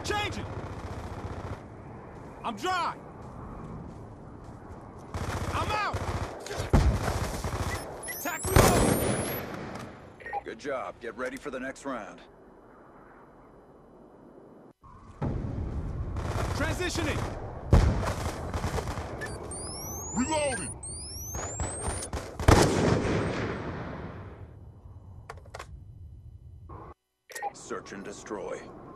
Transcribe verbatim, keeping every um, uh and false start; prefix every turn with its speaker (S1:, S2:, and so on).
S1: Changing! I'm dry! I'm out! Attack reload!
S2: Good job. Get ready for the next round.
S1: Transitioning!
S3: Reloading!
S2: Search and destroy.